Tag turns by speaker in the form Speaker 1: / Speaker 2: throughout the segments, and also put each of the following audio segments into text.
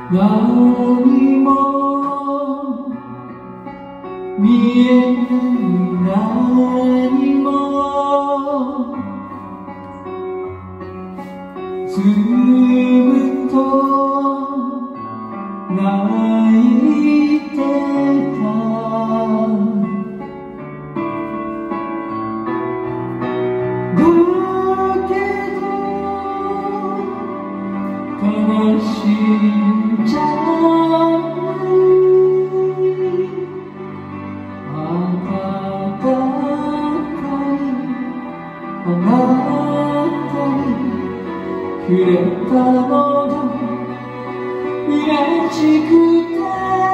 Speaker 1: 何も見えない何もずっと泣いてただけど悲しんじゃない暖かいあなたに触れたのが嬉しくて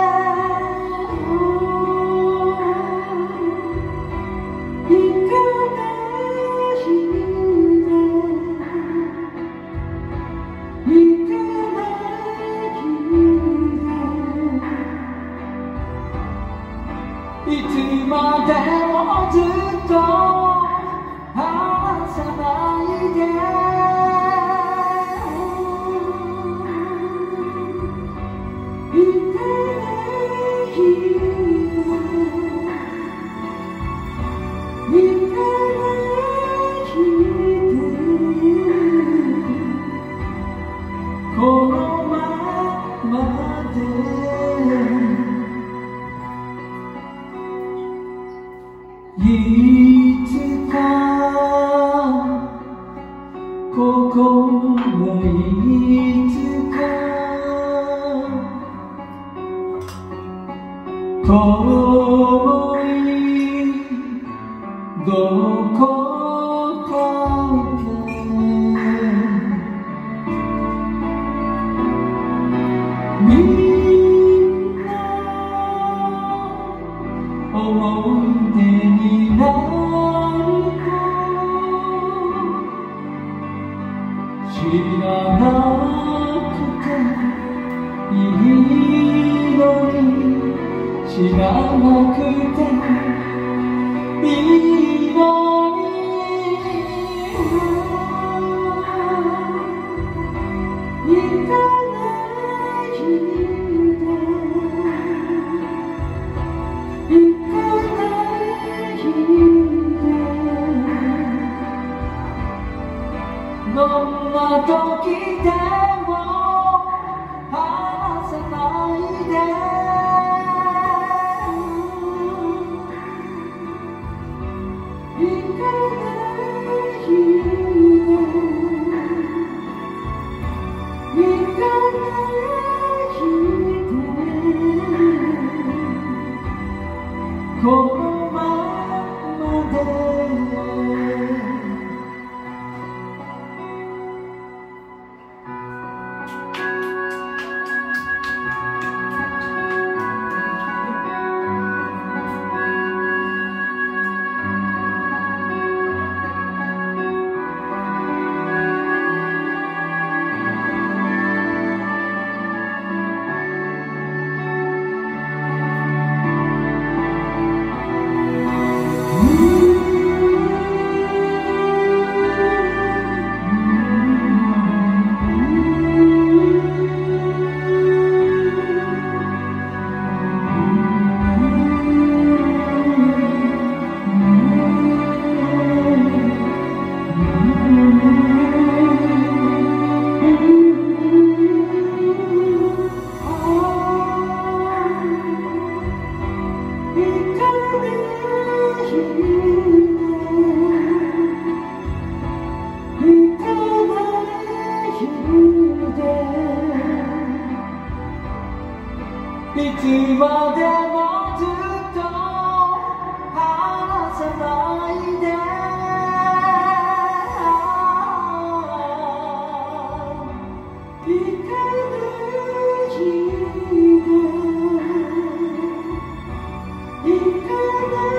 Speaker 1: 行かないで行かないでいつまでもずっと離さないでこのままでいつかここはいつか遠いどこかでみんな思い出になると知らなくていいのに知らなくていいのに行かないで行かないでどんな時でも離さないでこのままでいつまでもずっと離さないで行かないで行か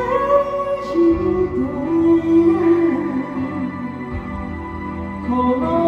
Speaker 1: ないでこの